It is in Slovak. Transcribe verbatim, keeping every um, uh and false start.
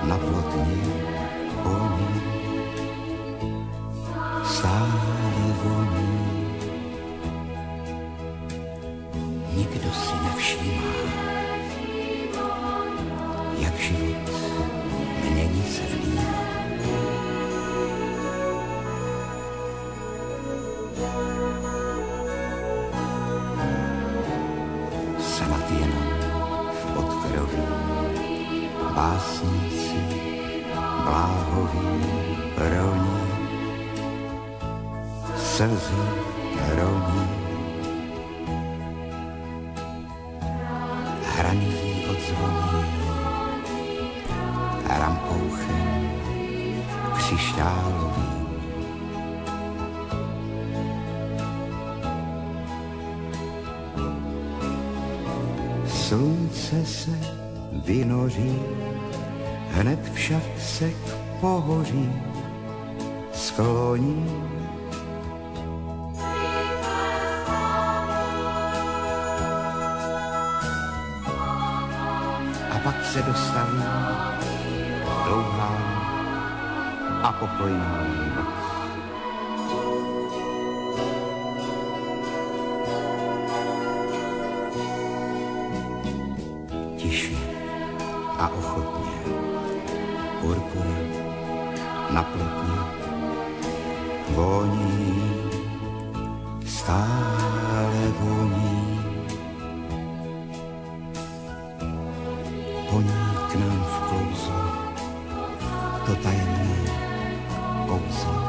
na plotně voní, stále voní. Nikdo si nevšímá, jak život mění se v ní. Snad jenom v podkroví básníci bláhoví roní, slzy roní. Hraní odzvoní rampouchem křišťálový. Slunce se vynoří, hned však se k pohoří skloní. A pak se dostaví dlouhá a pokojná noc. Tiše a ochotně purpura na plotně voní, stále voní. Po ní k nám vklouzlo to tajemné kouzlo.